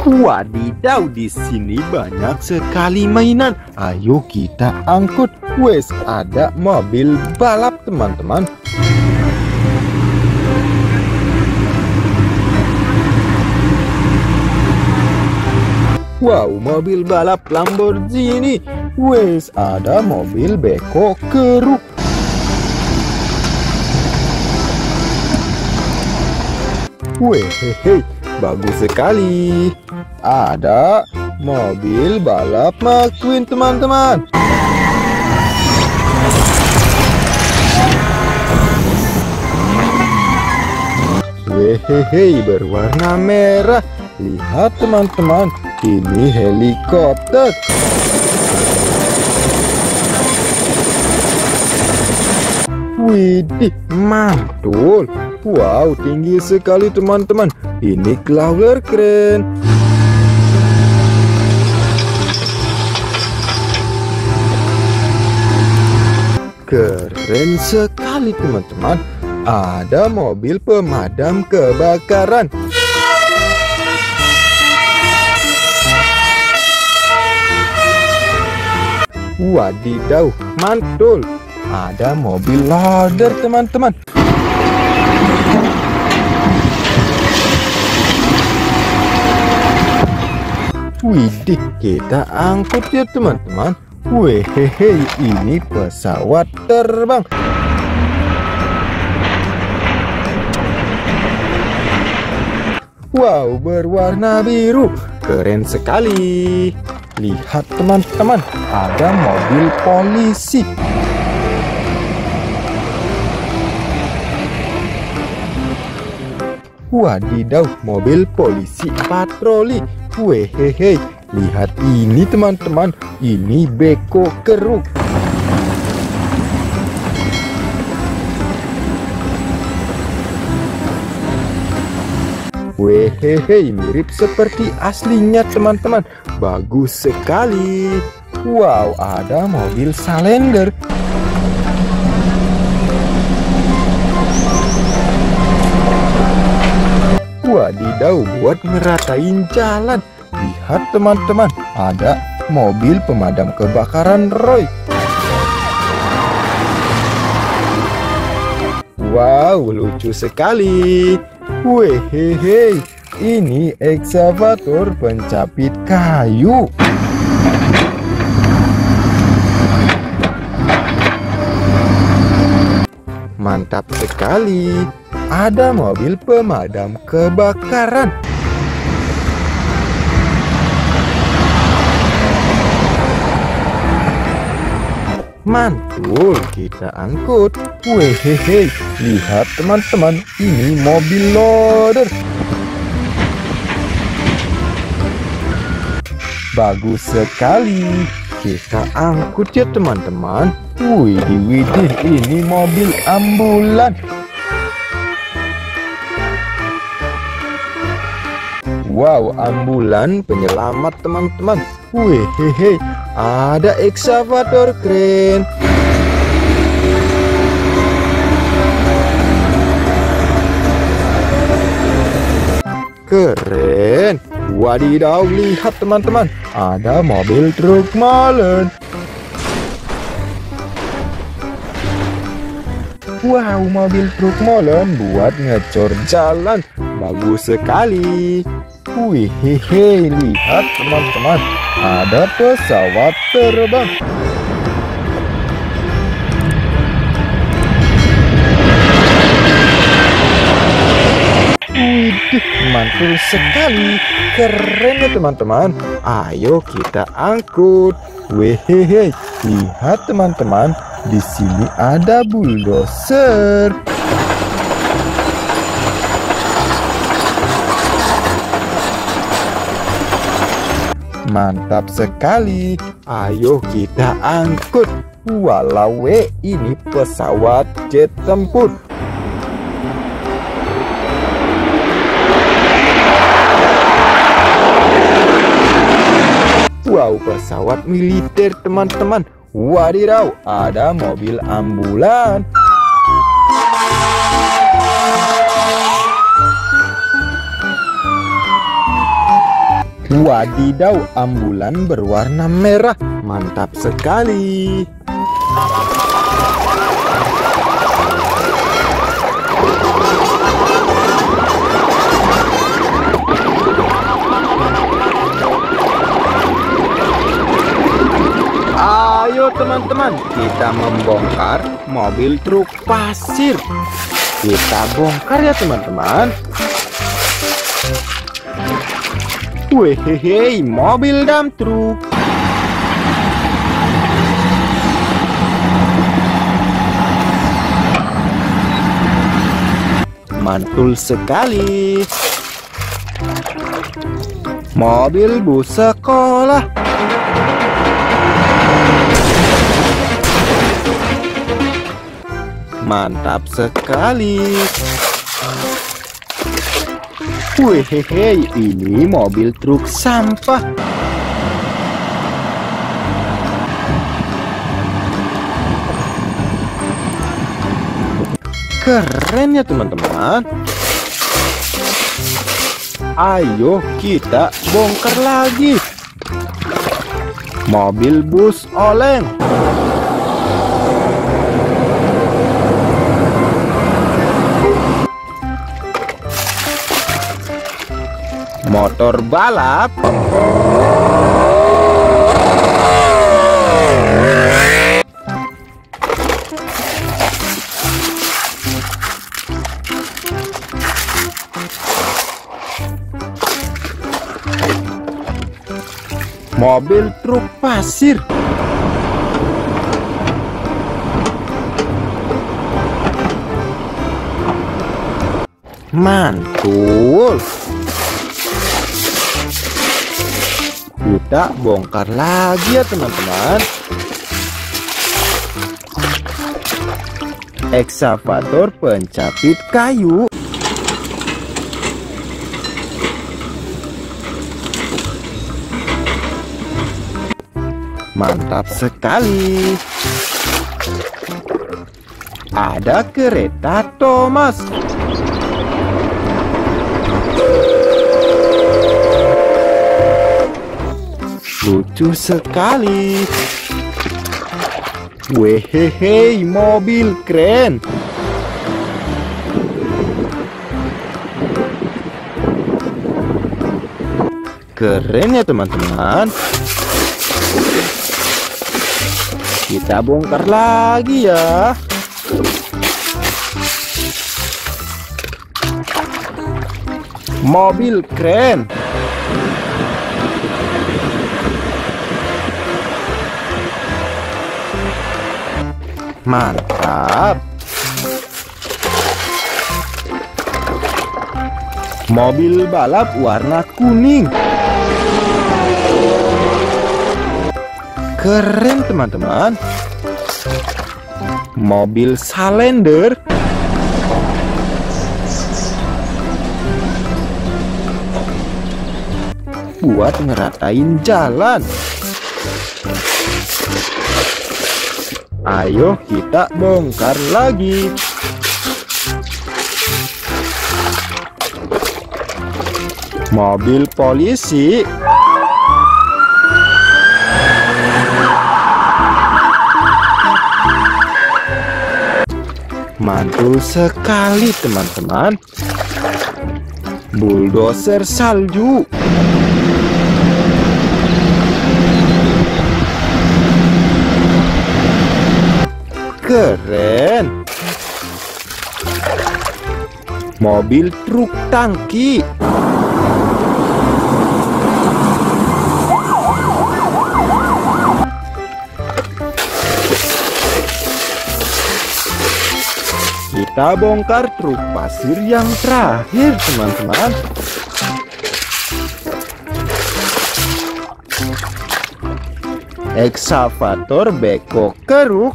Wadidaw, di sini banyak sekali mainan. Ayo kita angkut. Wes, ada mobil balap, teman-teman. Wow, mobil balap Lamborghini. Wes, ada mobil beko keruk. Wehehe, bagus sekali. Ada mobil balap McQueen, teman-teman. Wehehe, berwarna merah. Lihat, teman-teman, ini helikopter. Widih, mantul. Wow, tinggi sekali, teman-teman. Ini crawler keren. Keren sekali, teman-teman. Ada mobil pemadam kebakaran. Wadidaw, mantul. Ada mobil loader, teman-teman. Widih, kita angkut ya, teman-teman. Wehehe, ini pesawat terbang. Wow, berwarna biru. Keren sekali. Lihat, teman-teman, ada mobil polisi. Wadidaw, mobil polisi patroli. Wehehe, lihat ini, teman-teman. Ini beko keruk. Wehehe, mirip seperti aslinya, teman-teman. Bagus sekali. Wow, ada mobil Salender. Wadidaw, buat ngeratain jalan. Lihat, teman-teman, ada mobil pemadam kebakaran Roy. Wow, lucu sekali. Wehehe, ini ekskavator pencapit kayu. Mantap sekali. Ada mobil pemadam kebakaran. Mantul, kita angkut. Wehehe, lihat, teman-teman, ini mobil loader. Bagus sekali. Kita angkut ya, teman-teman. Widih, widih, ini mobil ambulan. Wow, ambulan penyelamat, teman-teman. Wehehe, ada ekskavator keren. Keren. Wadidaw, lihat, teman-teman, ada mobil truk molen. Wow, mobil truk molen buat ngecor jalan. Bagus sekali. Wihihi, lihat, teman-teman, ada pesawat terbang. Widih, mantul sekali. Keren ya, teman-teman. Ayo kita angkut. Wehehe, lihat, teman-teman, di sini ada bulldozer. Mantap sekali. Ayo kita angkut. Walau ini pesawat jet tempur. Wow, pesawat militer, teman-teman. Wadidaw, ada mobil ambulan. Wadidaw, ambulan berwarna merah. Mantap sekali. Ayo teman-teman, kita membongkar mobil truk pasir. Kita bongkar ya teman-teman. Wehehe, mobil dump truk. Mantul sekali. Mobil bus sekolah. Mantap sekali. Wehehe, ini mobil truk sampah. Keren ya teman-teman. Ayo kita bongkar lagi. Mobil bus oleng. Motor balap. Mobil truk pasir. Mantul. Kita bongkar lagi ya teman-teman. Ekskavator pencapit kayu. Mantap sekali. Ada kereta Thomas. Lucu sekali. Wehehe, mobil keren. Keren ya teman-teman. Kita bongkar lagi ya. Mobil keren. Mantap. Mobil balap warna kuning. Keren teman-teman. Mobil Salender. Buat ngeratain jalan. Ayo kita bongkar lagi. Mobil polisi. Mantul sekali teman-teman. Bulldozer salju. Keren. Mobil truk tangki. Kita bongkar truk pasir yang terakhir teman-teman. Ekskavator beko keruk.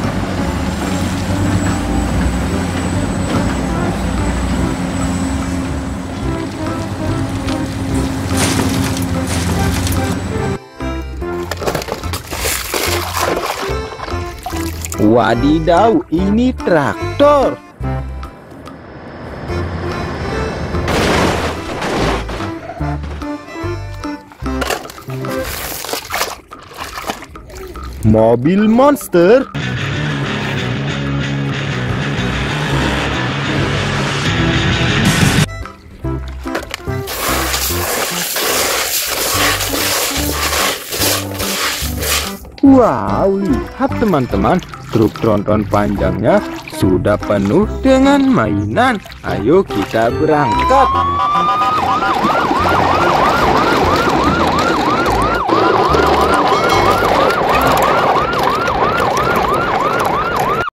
Wadidaw, ini traktor. mobil monster. Wow, lihat teman-teman, truk tronton panjangnya sudah penuh dengan mainan. Ayo kita berangkat.